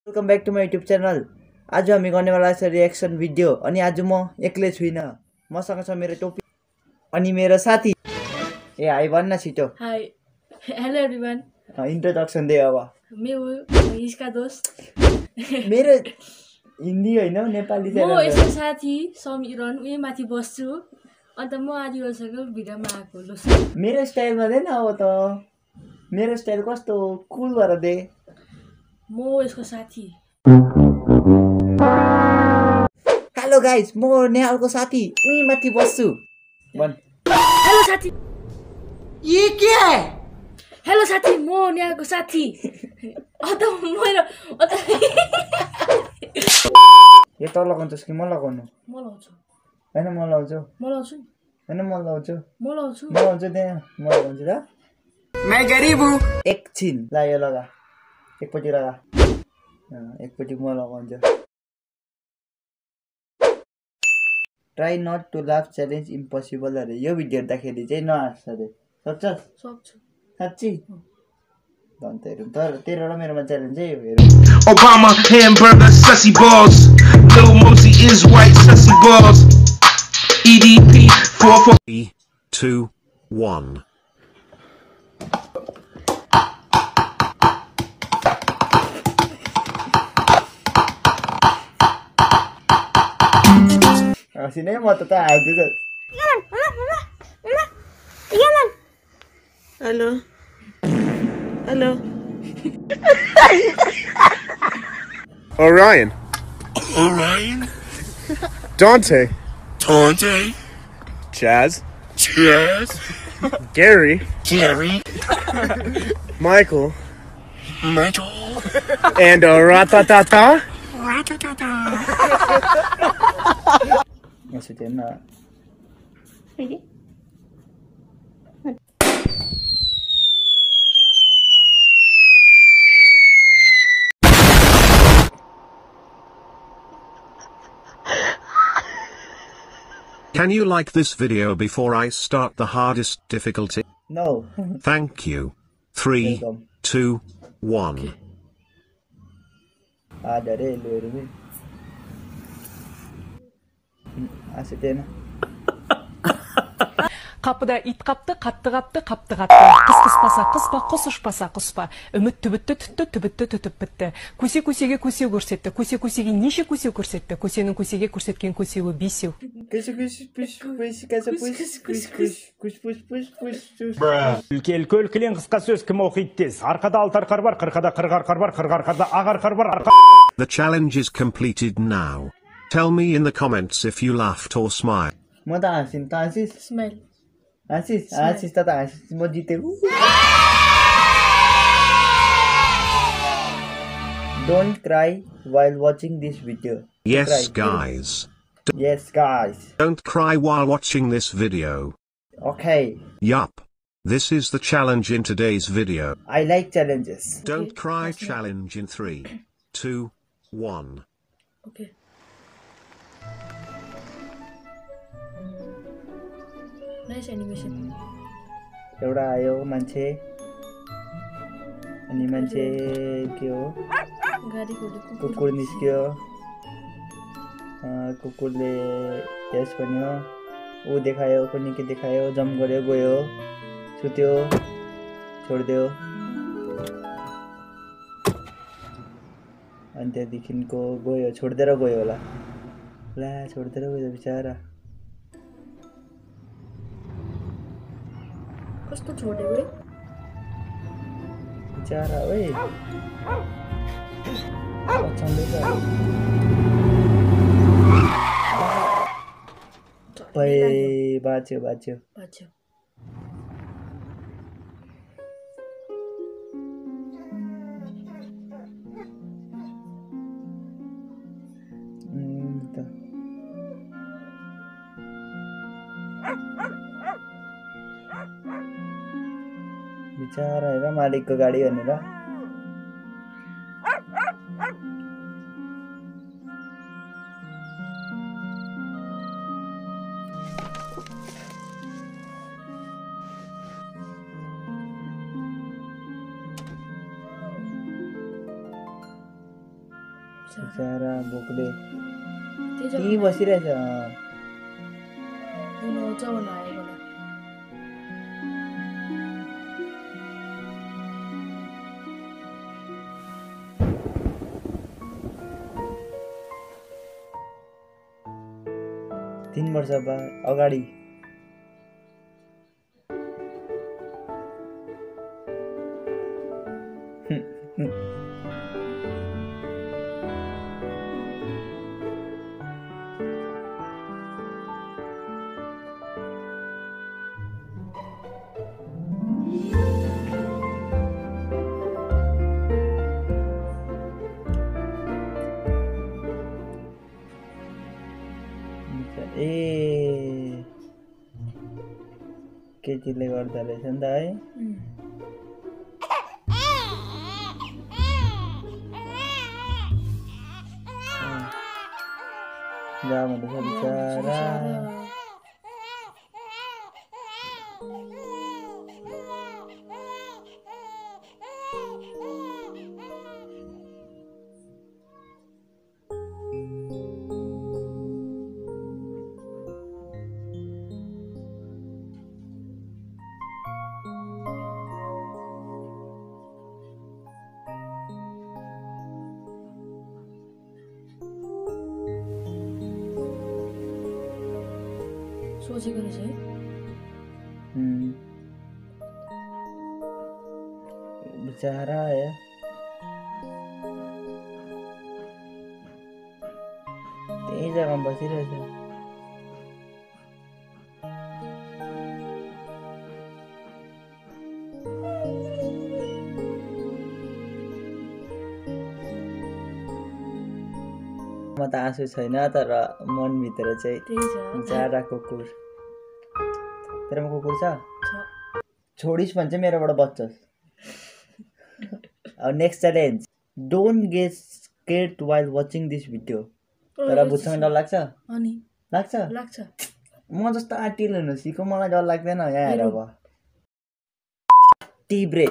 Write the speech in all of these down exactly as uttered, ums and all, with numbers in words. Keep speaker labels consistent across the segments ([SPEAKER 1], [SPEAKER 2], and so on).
[SPEAKER 1] Welcome back to my YouTube channel. आज हामी गर्नेवाला छ रिएक्सन भिडियो अनि आज म एक्लै छुइनँ, मसँग छ मेरो टोपी अनि मेरो साथी। ए हाई भन्न छिटो।
[SPEAKER 2] Hi hello everyone.
[SPEAKER 1] इन्ट्रोडक्सन दे अब।
[SPEAKER 2] मैं हूँ इसका दोस्त।
[SPEAKER 1] मेरो हिन्दी होइन नेपाली चाहिँ
[SPEAKER 2] म यसको साथी समीरन उही माथि बस्छु अन्त म आज यसको भिडियोमा आएको लो।
[SPEAKER 1] मेरो स्टाइलमा दे न अब त। मेरो स्टाइल कस्तो कुल भएर दे।
[SPEAKER 2] म यसको साथी।
[SPEAKER 1] हेलो गाइस, म नेहालको साथी उही माथि बस्छु। भन।
[SPEAKER 2] हेलो साथी।
[SPEAKER 1] ये क्या है?
[SPEAKER 2] हेलो साथी, म नेहालको साथी। अन्त मेरो अन्त
[SPEAKER 1] यो त लगाउँछस् कि म लगाउनु?
[SPEAKER 2] म लाउँछु।
[SPEAKER 1] हैन म लाउँछु।
[SPEAKER 2] म लाउँछु।
[SPEAKER 1] हैन म लाउँछु।
[SPEAKER 2] म लाउँछु।
[SPEAKER 1] म लाउँछु त्यहाँ म लगाउँछु ल। मैं गरीब हूँ। एकछिन ला यो लगा। एकपट्टि लगा। एकपट्टि म लगाउँछु। Try not to laugh challenge impossible अरे। यो भिडियो हेर्दाखेरि चाहिँ नहाँस अरे। सक्छस्?
[SPEAKER 2] सक्छु।
[SPEAKER 1] साँच्ची? अन्त हेरौँ तर तेरो र मेरोमा च्यालेन्ज चाहिँ हेरौँ।
[SPEAKER 3] Obama hamburger sussy balls. Little Mosey is white sussy balls. E D P four four three two one.
[SPEAKER 1] Sini mau tetap aja.
[SPEAKER 2] Hello. Hello.
[SPEAKER 3] Orion. Orion. Dante. Dante. Chaz. Chaz. Gary. Gary. Michael. Michael. And a ratatata. Ratatata.
[SPEAKER 1] Maksudnya nak.
[SPEAKER 2] Ready?
[SPEAKER 3] Can you like this video before I start the hardest difficulty?
[SPEAKER 1] No.
[SPEAKER 3] Thank you. Three,
[SPEAKER 1] Welcome.
[SPEAKER 3] two, one.
[SPEAKER 1] Ada deh lu ini. Asik deh.
[SPEAKER 4] Kapıda it kaptı, kattı kaptı, kaptı kattı. Kıs kıspasa, kıspa, kos uçpasa, kuspa. Ümit tübüttü, tüttü, tübüttü, tütüp bitti. Көсе көсеге көсе көрсетті. Көсе көсеге неше көсе көрсетті. Көсенің көсеге көрсеткен көсеуі бесеу.
[SPEAKER 1] Көсе көсе пүш пүш көсе пүш пүш пүш пүш пүш пүш пүш пүш.
[SPEAKER 5] Үлкен көлкілең қысқа сөз кім оқиды тез. Арқада алты арқар бар, қырқада қырық арқар бар, қырық арқарда ақ арқар бар.
[SPEAKER 3] The challenge is completed now. Tell me in the comments if you laughed or smiled.
[SPEAKER 1] म त हाँसिन त हाँसिस?
[SPEAKER 2] Smile.
[SPEAKER 1] हाँसिस? हाँसिस त त हाँसिस म जितेको। Don't cry while watching this video.
[SPEAKER 3] Yes guys.
[SPEAKER 1] Yes guys.
[SPEAKER 3] Don't cry while watching this video.
[SPEAKER 1] Okay.
[SPEAKER 3] Yup. This is the challenge in today's video.
[SPEAKER 1] I like challenges.
[SPEAKER 3] Don't cry challenge in three, two, one.
[SPEAKER 2] Okay. Nice animation.
[SPEAKER 1] एउटा आयो मान्छे अनि मान्छे के हो
[SPEAKER 2] गाडी खोले
[SPEAKER 1] कुकुर निस्क्यो कुकुरले यस भन्यो ऊ देखायो पनि के देखायो जम्प गर्यो गयो सुत्यो छोड्दियो अनि त्यहाँदेखिको गयो छोड्देर गयो होला ला छोड्देर गयो बिचारा
[SPEAKER 2] कस्तो छोड्यो बे
[SPEAKER 1] बिचारा ओए पछाउँदैछ भए बाच्यो बाच्यो
[SPEAKER 2] बाच्यो
[SPEAKER 1] बिचारा हेर मालिकको गाडी भनेर बिचरा भोकले त्यही बसिरहेछ तीन वर्ष बाद अगाडि ए केटीले गर्दा रहेछ नि त है जा भन्दैछ बिचरा
[SPEAKER 2] सोचेको रहेछ है
[SPEAKER 1] बिचरा है त्यही जग्गामा बसिरहेछ म त आँसु छैन तर मनभित्र चाहिँ बिचरा कुकुर तेरोमा कुकुर छ छोडिस् भने चाहिँ मेरोबाट बच्चोस् अब next challenge don't get scared while watching this video तर भूतसँग डर लाग्छ
[SPEAKER 2] अनि
[SPEAKER 1] लाग्छ
[SPEAKER 2] लाग्छ
[SPEAKER 1] म जस्तो आँटिल हुनु सिको मलाई डर लाग्दैन यहाँ हेर अब टी ब्रेक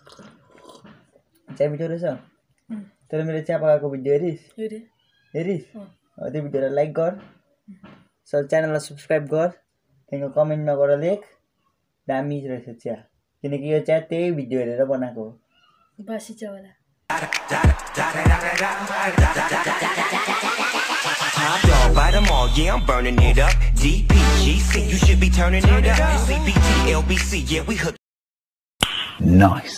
[SPEAKER 1] चिया भिडियो रहेछ तर मेरो चिया पकाएको भिडियो हेरिस् हेरिस् त्यो भिडियोलाई लाइक गर सो च्यानललाई सब्सक्राइब गर त्यहाँको कमेन्टमा गएर लेख दामी रहेछ चिया किनकि यो चिया त्यही भिडियो हेरेर बनाएको हो
[SPEAKER 2] बासी चियावाला
[SPEAKER 6] Top dog, bite them all, yeah, I'm burning it up. D P G C, you should be turning it up. C B T, L B C, yeah, we hooked.
[SPEAKER 3] Nice.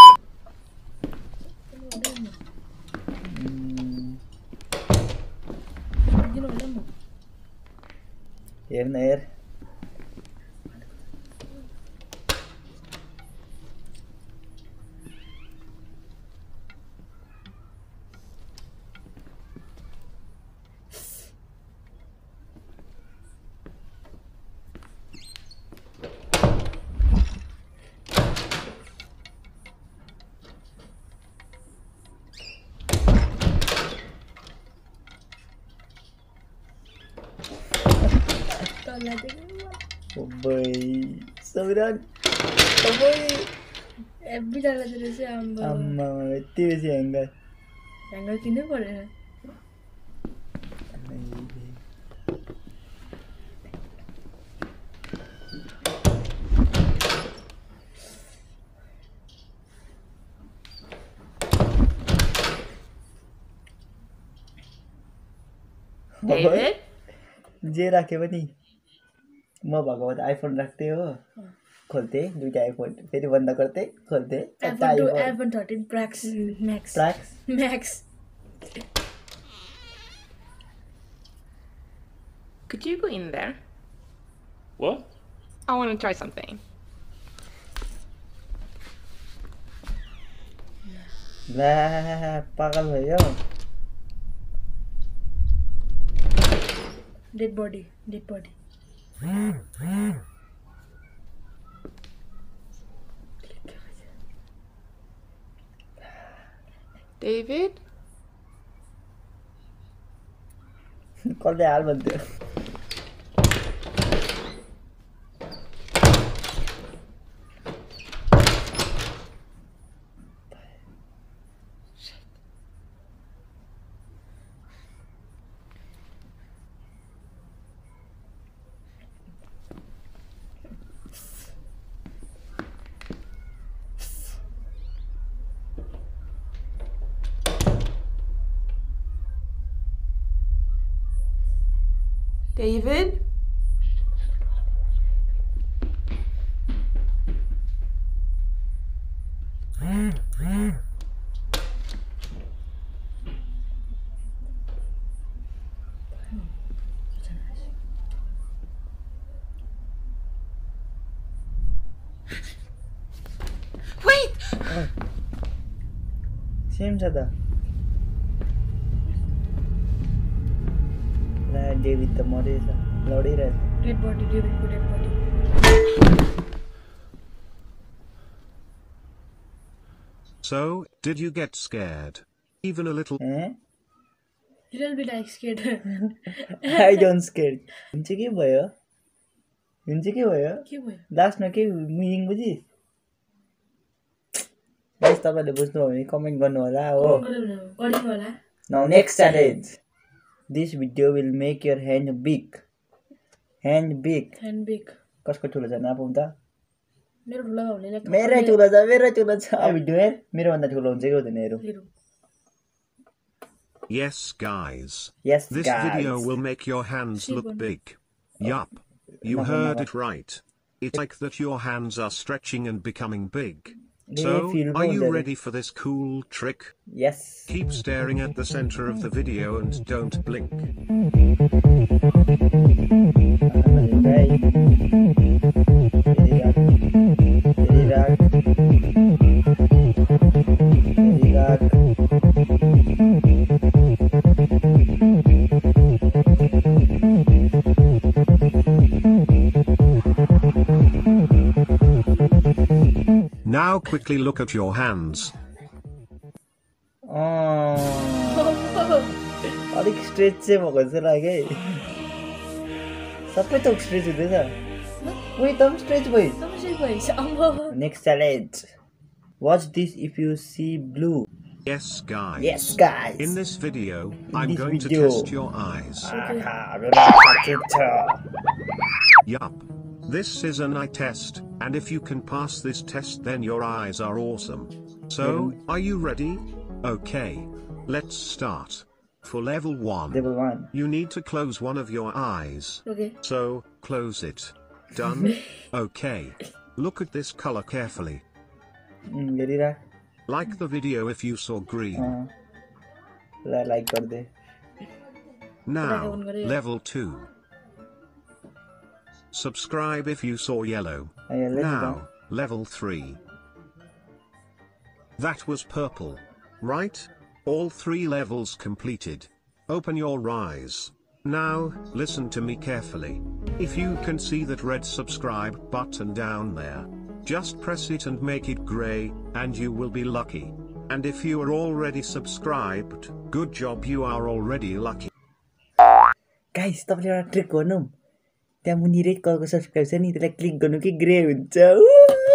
[SPEAKER 1] हेर न हेर Boy, Sabiran, boy.
[SPEAKER 2] Every time I say, I'm
[SPEAKER 1] Amma, T V C hanger.
[SPEAKER 2] Hanger kine pare.
[SPEAKER 7] David?
[SPEAKER 1] जे राख्यो पनि म भएको भए त आइफोन राख्थे हो खोल्थे दुईटा आइफोन फेरि बन्द गर्थे खोल्थे
[SPEAKER 2] iPhone thirteen Max Max
[SPEAKER 1] Max
[SPEAKER 2] Max
[SPEAKER 7] Could you go in there?
[SPEAKER 5] What?
[SPEAKER 7] I want to try something.
[SPEAKER 1] ला पागल भयो
[SPEAKER 2] Dead body, dead body.
[SPEAKER 7] David?
[SPEAKER 1] कसले हाल भन्थ्यो
[SPEAKER 7] David?
[SPEAKER 2] Wait!
[SPEAKER 1] Same छ त ला डेभिड त मरेछ लडिरहेछ
[SPEAKER 2] Dead body, David, put dead body.
[SPEAKER 3] So, did you get scared? Even a little?
[SPEAKER 1] Eh?
[SPEAKER 2] Little bit like scared.
[SPEAKER 1] I don't scared. हुन्छ के भयो हुन्छ के भयो
[SPEAKER 2] के भयो?
[SPEAKER 1] लास्टमा के मिनिङ बुझिस् गाइस तपाईले बुझ्नुभयो भने कमेन्ट गर्नु होला हो
[SPEAKER 2] गर्नु होला.
[SPEAKER 1] Now next challenge. This video will make your hand big. Hand big.
[SPEAKER 2] Hand big.
[SPEAKER 1] कसको ठुलो छ नापौँ त
[SPEAKER 2] मेरो ठुलो भाउले
[SPEAKER 1] मेरै ठुलो छ मेरै ठुलो छ भिडियो हेर मेरो भन्दा ठुलो हुन्छ कि हुँदैन हेरौ
[SPEAKER 3] Yes, guys.
[SPEAKER 1] Yes,
[SPEAKER 3] this
[SPEAKER 1] guys.
[SPEAKER 3] video will make your hands look big. Yup. You heard it right. It's like that your hands are stretching and becoming big. So, are you ready for this cool trick?
[SPEAKER 1] Yes.
[SPEAKER 3] Keep staring at the center of the video and don't blink. Now quickly look at your hands.
[SPEAKER 1] अलिक stretch चाहिँ भएको जस्तो लाग्यो है सबै त stretch हुँदैछ उही त स्ट्रेच भयो next challenge watch this if you see blue.
[SPEAKER 3] Yes, guys.
[SPEAKER 1] Yes, guys.
[SPEAKER 3] In this video, I'm
[SPEAKER 1] this
[SPEAKER 3] going
[SPEAKER 1] video.
[SPEAKER 3] to test your eyes. Yup. This is an eye test, and if you can pass this test then your eyes are awesome. So, are you ready? Okay. Let's start. For level one,
[SPEAKER 1] level one,
[SPEAKER 3] you need to close one of your eyes.
[SPEAKER 2] Okay.
[SPEAKER 3] So, close it. Done? Okay. Look at this color carefully.
[SPEAKER 1] Mm,
[SPEAKER 3] like the video if you saw green.
[SPEAKER 1] Uh, like
[SPEAKER 3] now, level two. Subscribe if you saw yellow. Now, level three. That was purple. Right? All three levels completed. Open your eyes. Now, listen to me carefully. If you can see that red subscribe button down there, just press it and make it gray, and you will be lucky. And if you are already subscribed, good job, you are already lucky.
[SPEAKER 1] Guys, stop your trick गर्नु त्यहाँ मुनि red कलरको subscribe छ नि त्यसलाई click गर्नु कि grey हुन्छ